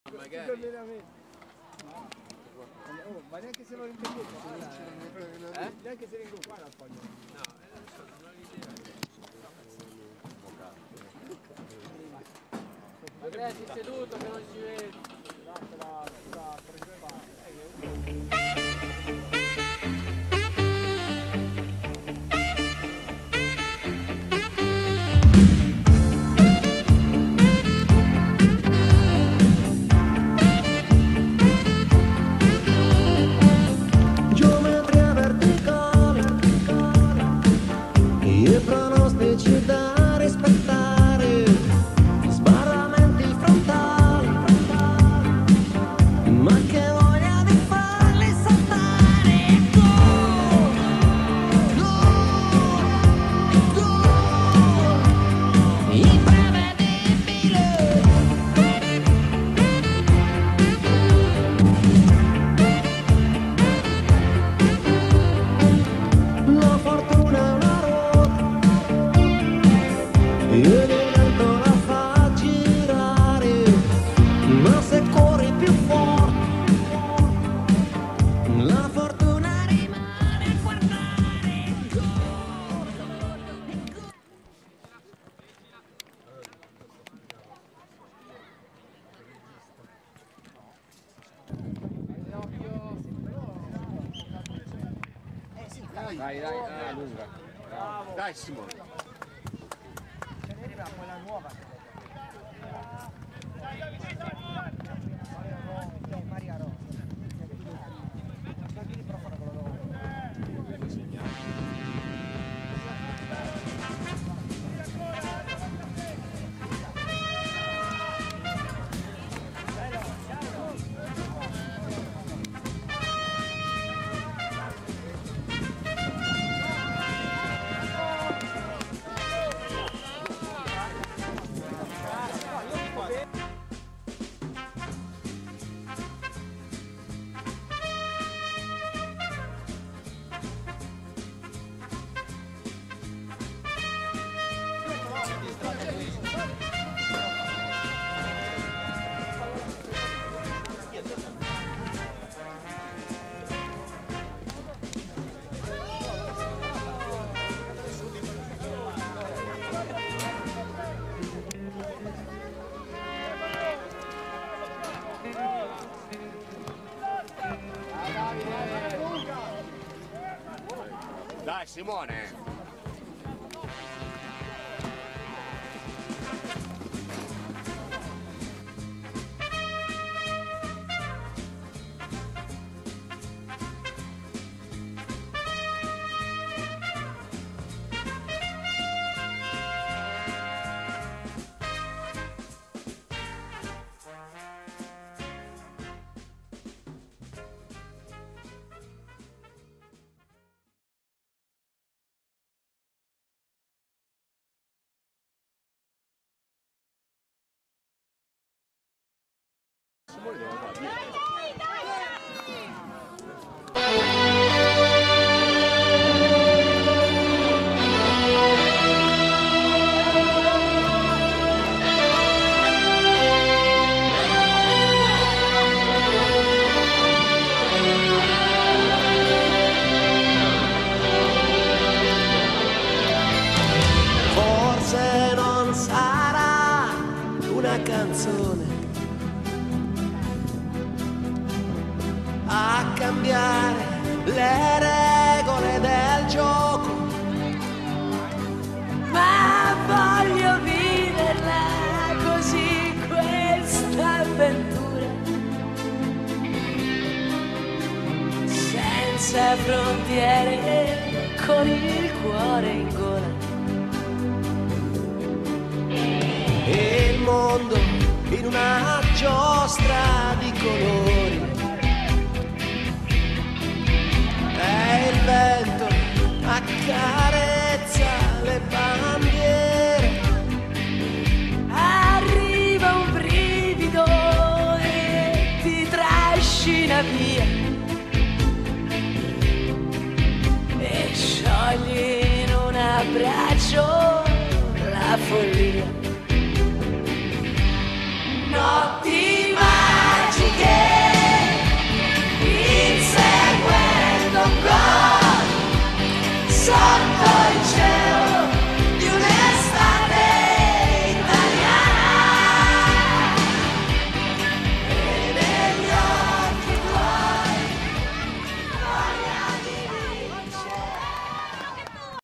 Magari. Oh, ma neanche se lo rinvengo qua, neanche se vengo qua la foglia. No, non l'idea. Andrea, si è seduto che non si vede. Pronostici da rispettare, sbarramenti frontali, ma che voglia di farli saltare. Gol, gol, gol, imprevedibile. La fortuna è una e il vento la fa girare, ma se corri più forte, la fortuna rimane a guardare. Dai, lunga. Bravo. Dai Simone. Quella nuova. Maria Rosa. Dai Simone! Simone devo andare dietro. Forse non sarà una canzone a cambiare le regole del gioco, ma voglio viverla così questa avventura, senza frontiere, con il cuore in gola. E il mondo in una giostra di colori, e il vento accarezza le bandiere, arriva un brivido e ti trascina via e sciogli in un abbraccio la follia.